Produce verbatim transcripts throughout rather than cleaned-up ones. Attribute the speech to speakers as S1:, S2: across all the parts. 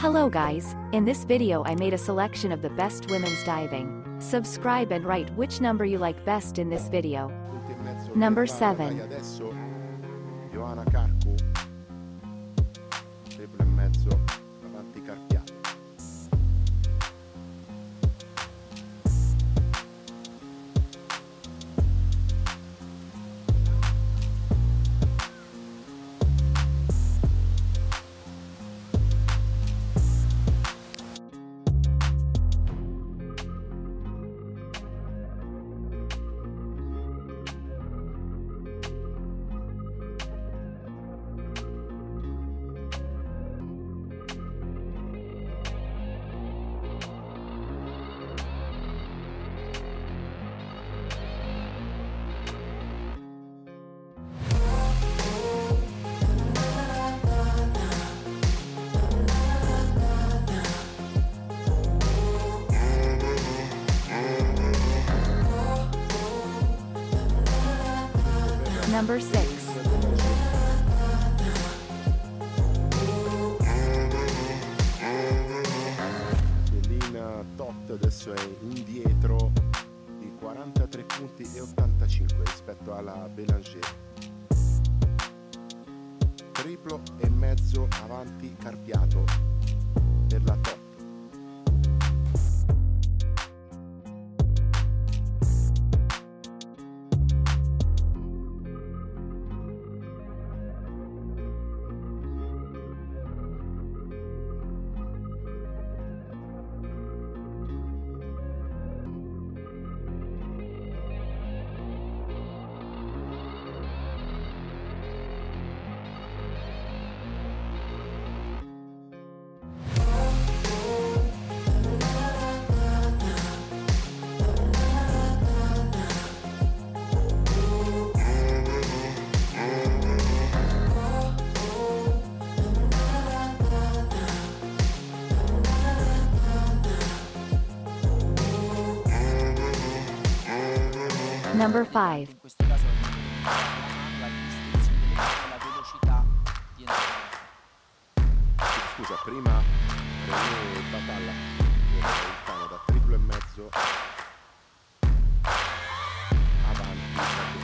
S1: Hello guys, in this video I made a selection of the best women's diving. Subscribe and write which number you like best in this video. Number seven.
S2: Adesso Loana Carcu, triplo e mezzo avanti carpiato.
S1: Number six.
S2: Celina Toth adesso è indietro di quarantatré punti e ottantacinque rispetto alla Belanger. Triplo e mezzo avanti carpiato per la Toth.
S1: Number five.
S3: In questo caso la distinzione della velocità viene.
S2: Scusa, prima Renee Batalla il Canada, triplo e mezzo avanti.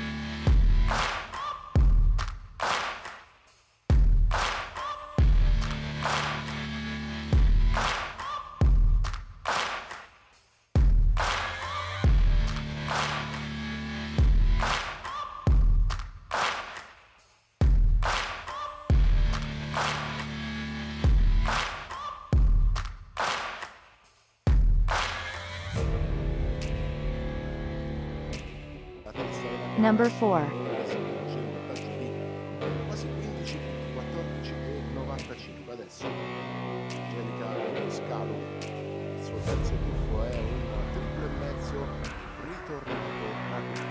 S1: Number four.
S2: Quasi quindici punti, quattordici e novantacinque. Adesso Angelica Muscalu, il suo terzo tuffo è un triplo e mezzo ritornato a lui.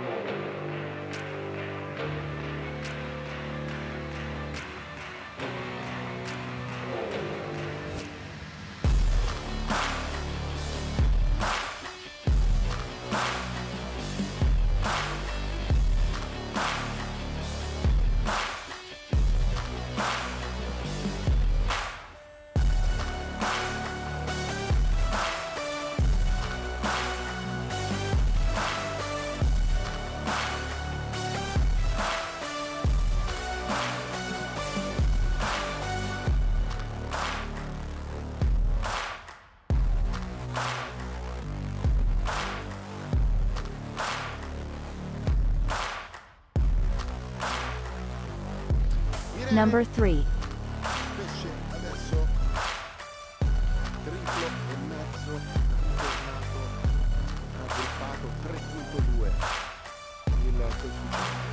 S1: Number three.
S2: Pesce adesso triplo e mezzo ritornato aggruppato tre virgola due il coefficiente.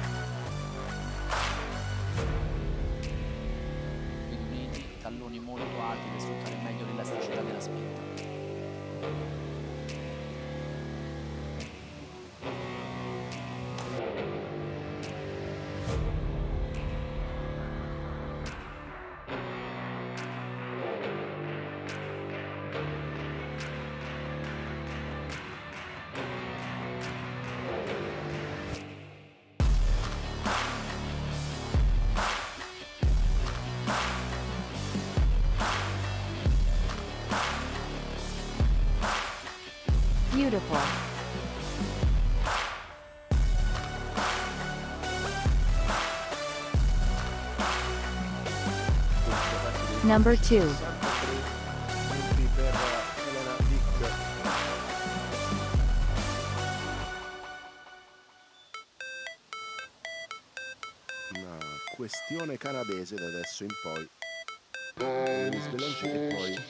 S3: Riuniti, talloni molto alti per sfruttare meglio l'elasticità della spinta.
S1: Beautiful. Number two.
S2: Punti per Elaena Dick. Una questione canadese da adesso in poi. Eloise Belanger e poi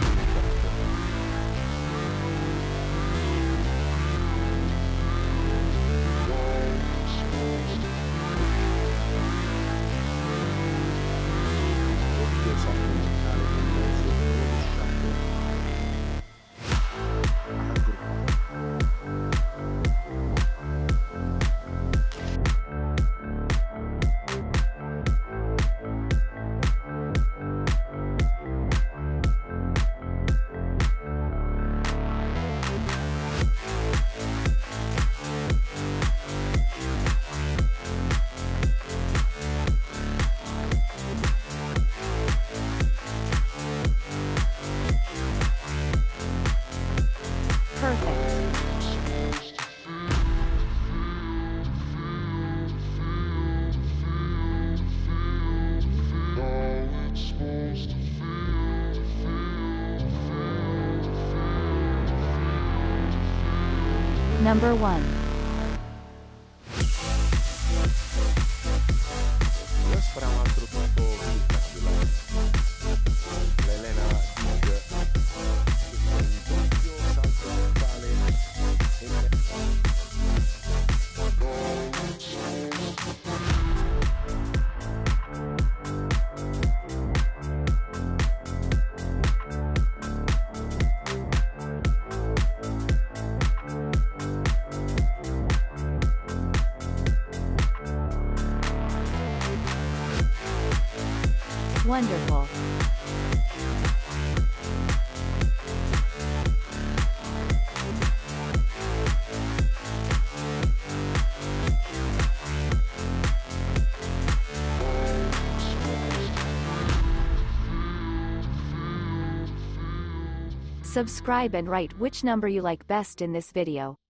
S2: oddio salto mentale con mezzo rovesciato
S1: Number one.
S2: questo sarà un altro tipo vita l'Elaena Dick che fa un doppio salto mentale e
S1: Wonderful. Subscribe and write which number you like best in this video.